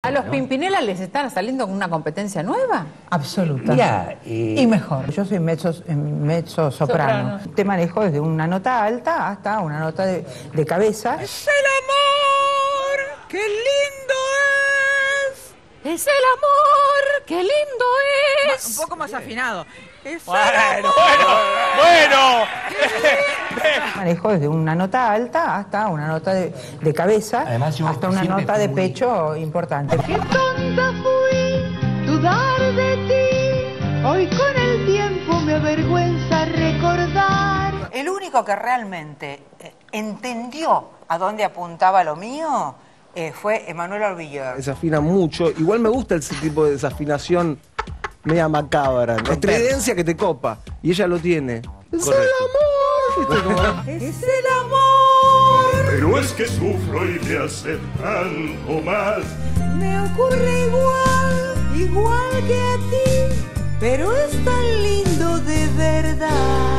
¿A los Pimpinela les están saliendo con una competencia nueva? Absoluta. Mirá, y mejor. Yo soy mezzo soprano. Te manejo desde una nota alta hasta una nota de cabeza. ¡Es el amor! ¡Qué lindo es! ¡Es el amor! ¡Qué lindo es! Un poco más afinado. ¡Es Bueno, el amor! bueno. Manejo desde una nota alta hasta una nota de cabeza, Además, yo hasta una siempre nota de fui- pecho importante. Qué tonta fui dudar de ti. Hoy con el tiempo me avergüenza recordar. El único que realmente entendió a dónde apuntaba lo mío fue Emanuel Orvilleur. Desafina mucho. Igual me gusta ese tipo de desafinación media macabra. La estridencia que te copa. Y ella lo tiene. ¡Es el amor! ¿Viste cómo? Es el amor. Pero es que sufro y me hace tanto mal. Me ocurre igual que a ti. Pero es tan lindo de verdad.